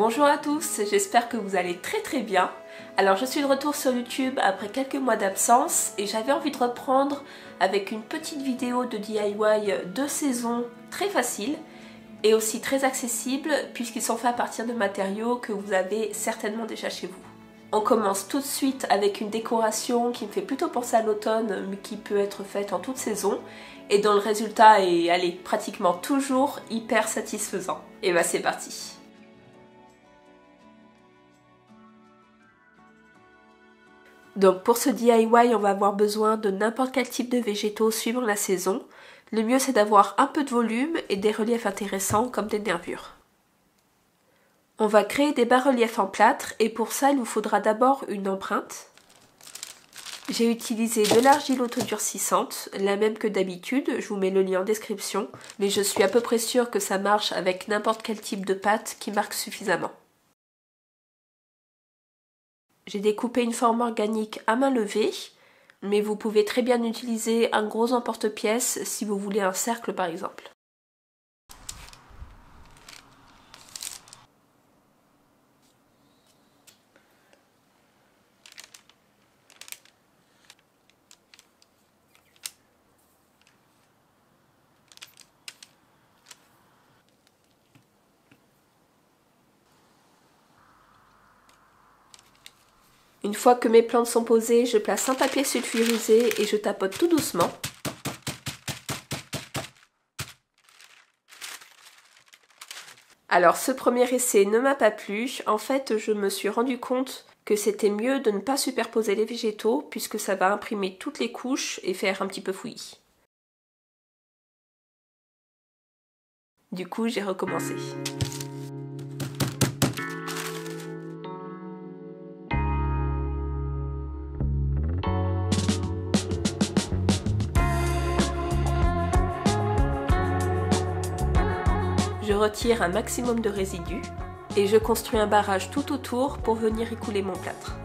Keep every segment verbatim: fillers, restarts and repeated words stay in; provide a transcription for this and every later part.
Bonjour à tous, j'espère que vous allez très très bien. Alors je suis de retour sur YouTube après quelques mois d'absence et j'avais envie de reprendre avec une petite vidéo de D I Y de saison très facile et aussi très accessible puisqu'ils sont faits à partir de matériaux que vous avez certainement déjà chez vous. On commence tout de suite avec une décoration qui me fait plutôt penser à l'automne mais qui peut être faite en toute saison et dont le résultat est allez, pratiquement toujours hyper satisfaisant. Et bah c'est parti. Donc pour ce D I Y, on va avoir besoin de n'importe quel type de végétaux suivant la saison. Le mieux c'est d'avoir un peu de volume et des reliefs intéressants comme des nervures. On va créer des bas-reliefs en plâtre et pour ça il nous faudra d'abord une empreinte. J'ai utilisé de l'argile autodurcissante, la même que d'habitude, je vous mets le lien en description, mais je suis à peu près sûre que ça marche avec n'importe quel type de pâte qui marque suffisamment. J'ai découpé une forme organique à main levée, mais vous pouvez très bien utiliser un gros emporte-pièce si vous voulez un cercle par exemple. Une fois que mes plantes sont posées, je place un papier sulfurisé et je tapote tout doucement. Alors ce premier essai ne m'a pas plu, en fait je me suis rendu compte que c'était mieux de ne pas superposer les végétaux puisque ça va imprimer toutes les couches et faire un petit peu fouillis. Du coup j'ai recommencé. Je retire un maximum de résidus et je construis un barrage tout autour pour venir y couler mon plâtre.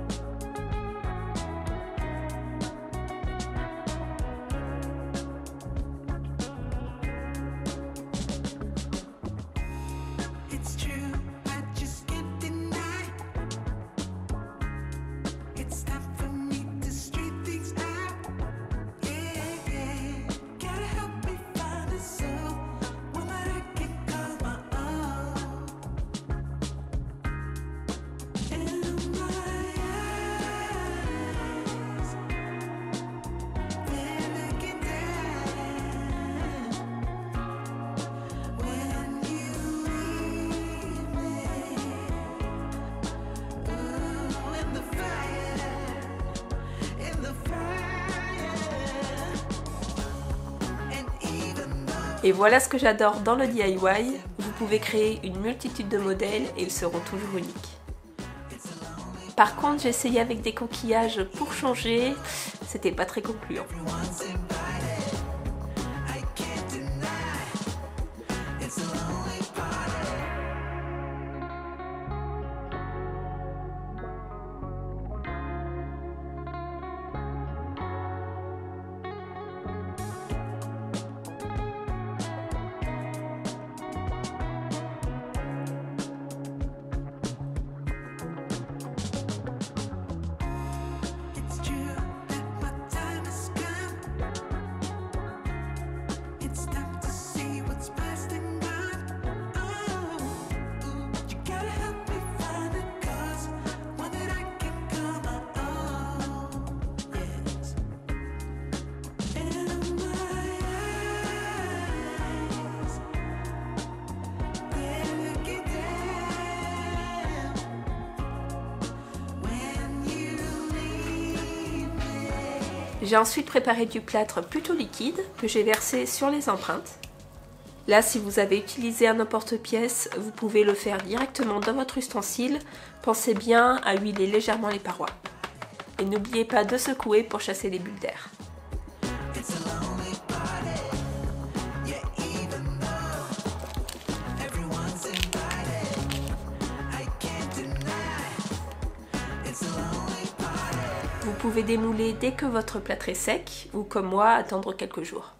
Et voilà ce que j'adore dans le D I Y, vous pouvez créer une multitude de modèles et ils seront toujours uniques. Par contre j'ai essayé avec des coquillages pour changer, c'était pas très concluant. J'ai ensuite préparé du plâtre plutôt liquide que j'ai versé sur les empreintes. Là, si vous avez utilisé un emporte-pièce, vous pouvez le faire directement dans votre ustensile. Pensez bien à huiler légèrement les parois. Et n'oubliez pas de secouer pour chasser les bulles d'air. Vous pouvez démouler dès que votre plâtre est sec ou comme moi attendre quelques jours.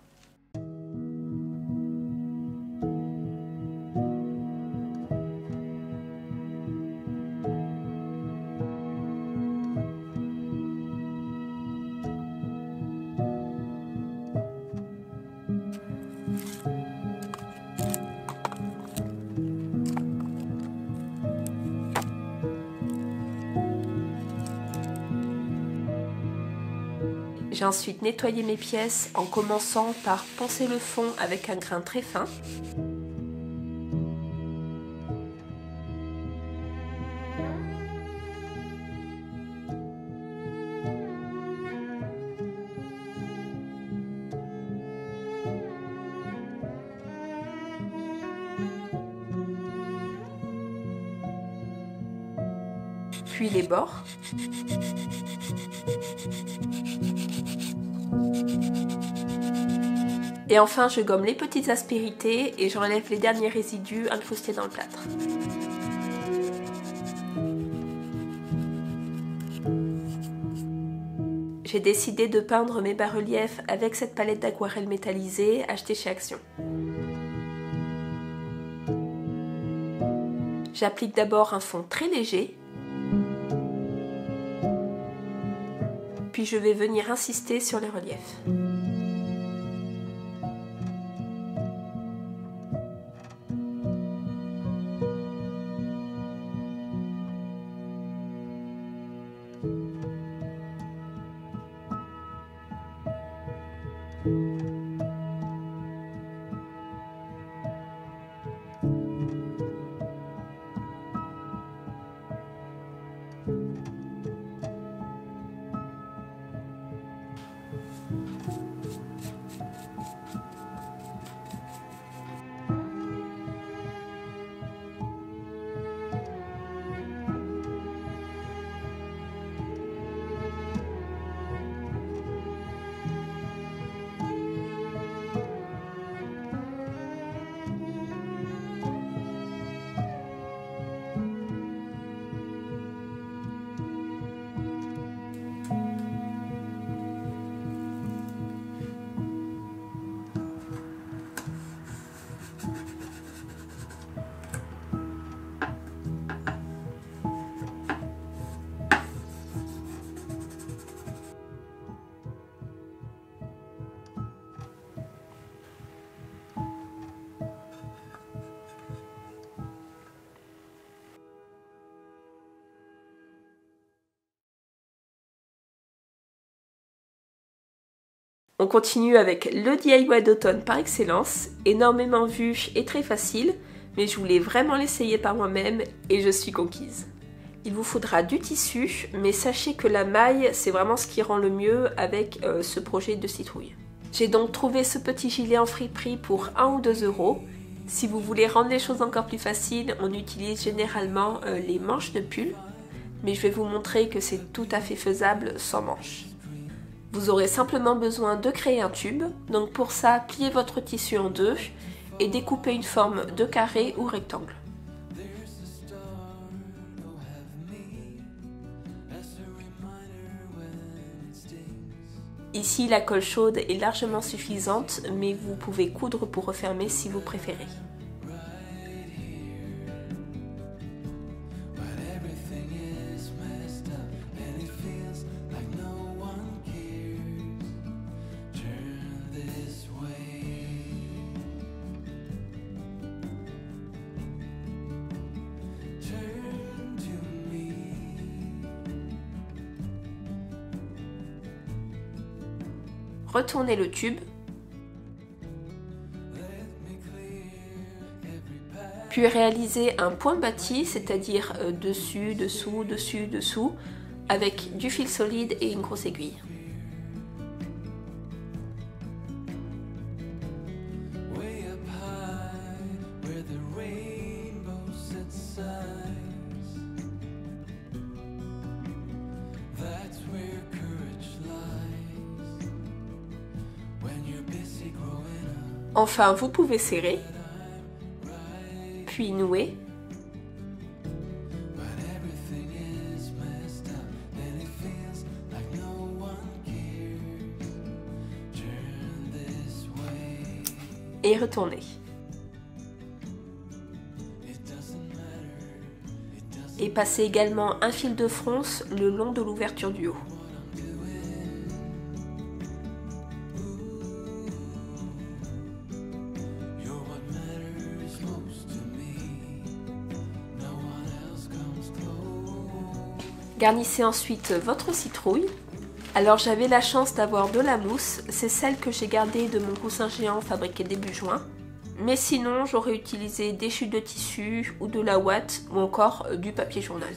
J'ai ensuite nettoyé mes pièces en commençant par poncer le fond avec un grain très fin. Puis les bords. Et enfin, je gomme les petites aspérités et j'enlève les derniers résidus incrustés dans le plâtre. J'ai décidé de peindre mes bas-reliefs avec cette palette d'aquarelle métallisée achetée chez Action. J'applique d'abord un fond très léger. Puis je vais venir insister sur les reliefs. On continue avec le D I Y d'automne par excellence, énormément vu et très facile, mais je voulais vraiment l'essayer par moi-même et je suis conquise. Il vous faudra du tissu, mais sachez que la maille, c'est vraiment ce qui rend le mieux avec euh, ce projet de citrouille. J'ai donc trouvé ce petit gilet en friperie pour un ou deux euros. Si vous voulez rendre les choses encore plus faciles, on utilise généralement euh, les manches de pull, mais je vais vous montrer que c'est tout à fait faisable sans manches. Vous aurez simplement besoin de créer un tube, donc pour ça, pliez votre tissu en deux et découpez une forme de carré ou rectangle. Ici, la colle chaude est largement suffisante, mais vous pouvez coudre pour refermer si vous préférez. Retournez le tube, puis réalisez un point bâti, c'est-à-dire dessus, dessous, dessus, dessous, avec du fil solide et une grosse aiguille. Enfin, vous pouvez serrer, puis nouer. Et retourner. Et passer également un fil de fronce le long de l'ouverture du haut. Garnissez ensuite votre citrouille Alors j'avais la chance d'avoir de la mousse, c'est celle que j'ai gardée de mon coussin géant fabriqué début juin. Mais sinon j'aurais utilisé des chutes de tissu ou de la ouate ou encore du papier journal.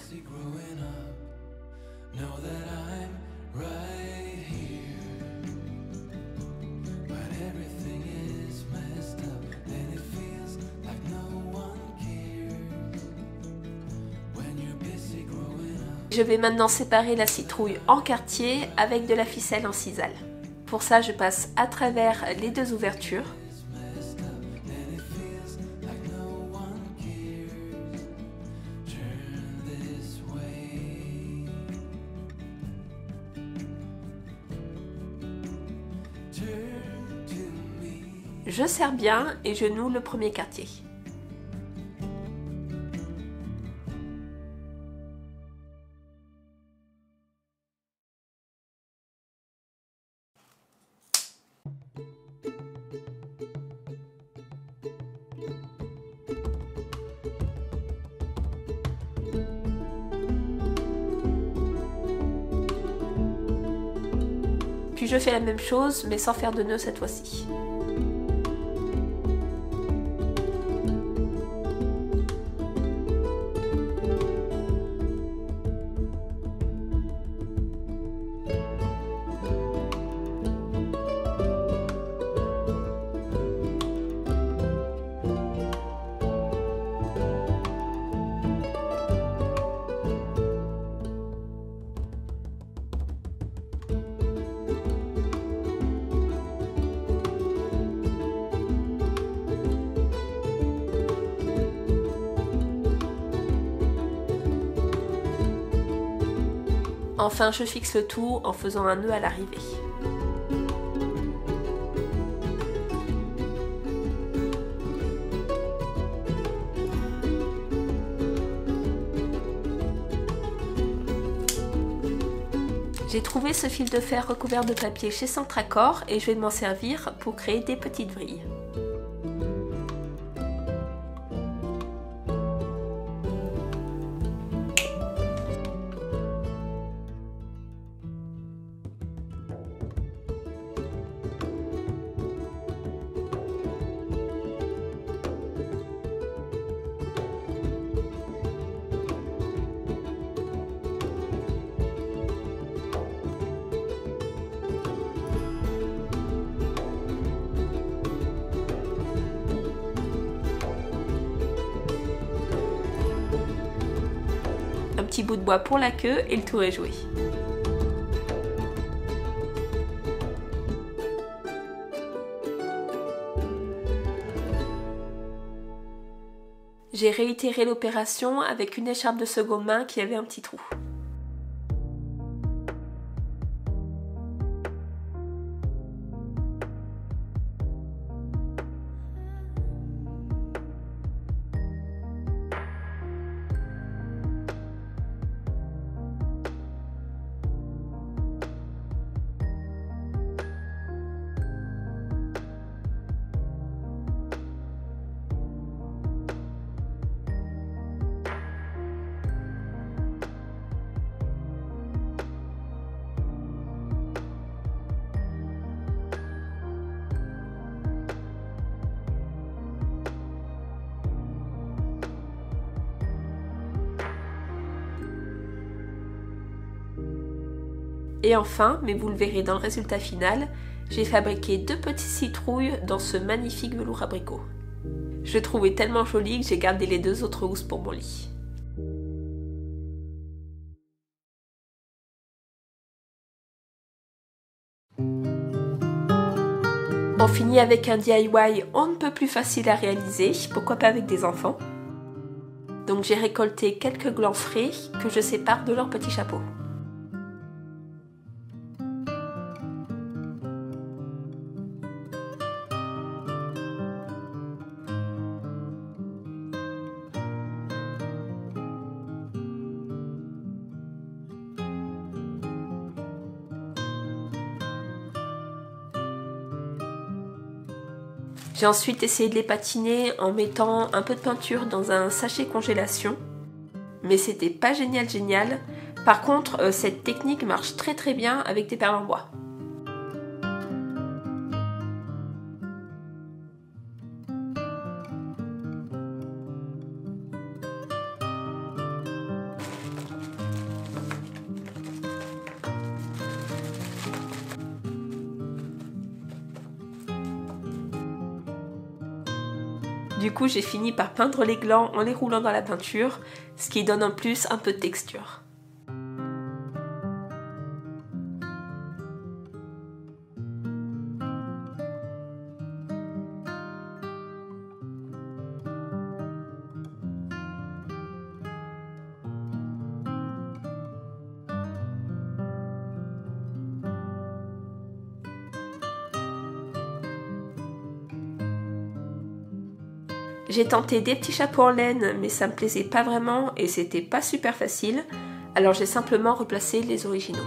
Je vais maintenant séparer la citrouille en quartiers avec de la ficelle en sisal. Pour ça, je passe à travers les deux ouvertures. Je serre bien et je noue le premier quartier. Puis je fais la même chose mais sans faire de nœud cette fois-ci. Enfin, je fixe le tout en faisant un nœud à l'arrivée. J'ai trouvé ce fil de fer recouvert de papier chez Centracor et je vais m'en servir pour créer des petites vrilles. Un petit bout de bois pour la queue et le tour est joué. J'ai réitéré l'opération avec une écharpe de seconde main qui avait un petit trou. Et enfin, mais vous le verrez dans le résultat final, j'ai fabriqué deux petites citrouilles dans ce magnifique velours abricot. Je le trouvais tellement joli que j'ai gardé les deux autres housses pour mon lit. On finit avec un D I Y on ne peut plus facile à réaliser, pourquoi pas avec des enfants. Donc j'ai récolté quelques glands frais que je sépare de leurs petits chapeaux. J'ai ensuite essayé de les patiner en mettant un peu de peinture dans un sachet congélation, mais c'était pas génial génial Par contre, euh, cette technique marche très très bien avec des perles en bois. Du coup, j'ai fini par peindre les glands en les roulant dans la peinture, ce qui donne en plus un peu de texture. J'ai tenté des petits chapeaux en laine, mais ça me plaisait pas vraiment et c'était pas super facile, alors j'ai simplement replacé les originaux.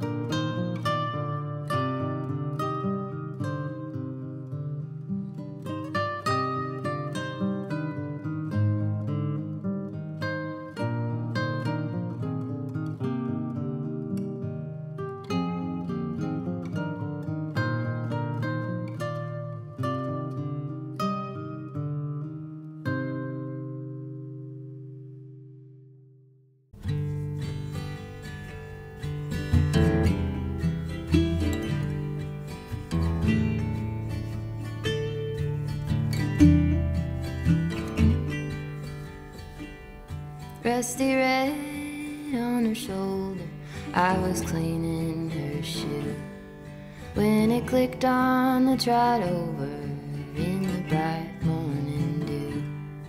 Rusty red on her shoulder, I was cleaning her shoe when it clicked on the trot over in the bright morning dew.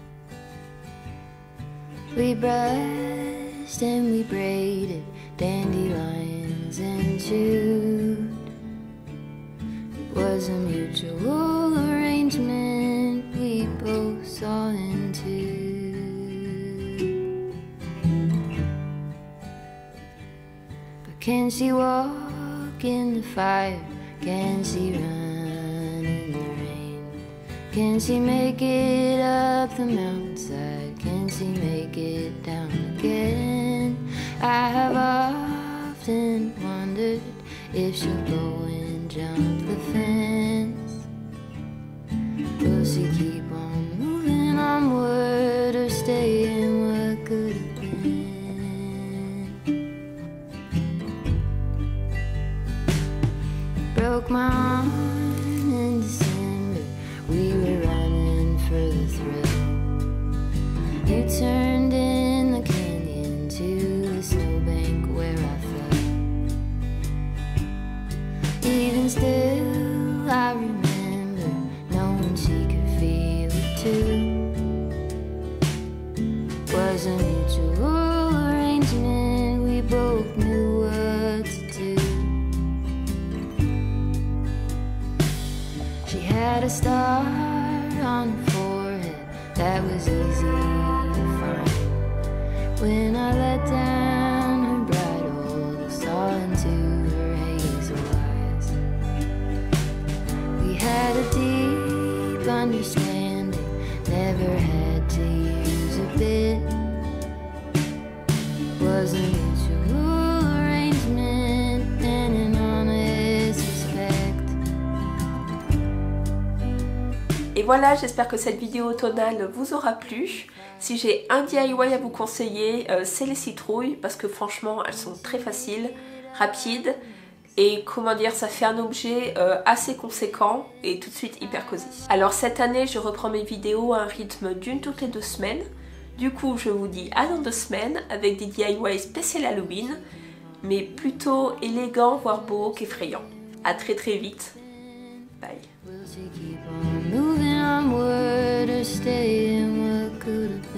We brushed and we braided dandelions and chewed. It was a mutual arrangement we both saw into. Can she walk in the fire? Can she run in the rain? Can she make it up the mountainside? Can she make it down again? I have often wondered if she'll go and jump the fence. Will she keep on moving onward or stay in what could have been? Broke my arm in December, we were running for the thrill. You turned in the canyon to the snowbank where I fell. Even still I remember knowing she could feel it too. Was a mutual arrangement, we both knew what to do. She had a star on her forehead that was easy to find. When I let down her bridle, saw into her hazel eyes. We had a deep understanding, never had to use a bit. Was a mutual arrangement and an honest respect. Et voilà, j'espère que cette vidéo tonale vous aura plu. Si j'ai un D I Y à vous conseiller, euh, c'est les citrouilles, parce que franchement, elles sont très faciles, rapides, et comment dire, ça fait un objet euh, assez conséquent et tout de suite hyper cosy. Alors cette année, je reprends mes vidéos à un rythme d'une toutes les deux semaines. Du coup, je vous dis à dans deux semaines avec des D I Y spécial Halloween, mais plutôt élégants, voire beaux qu'effrayants. À très très vite. Bye. Will she keep on moving onward or stay in what could have been?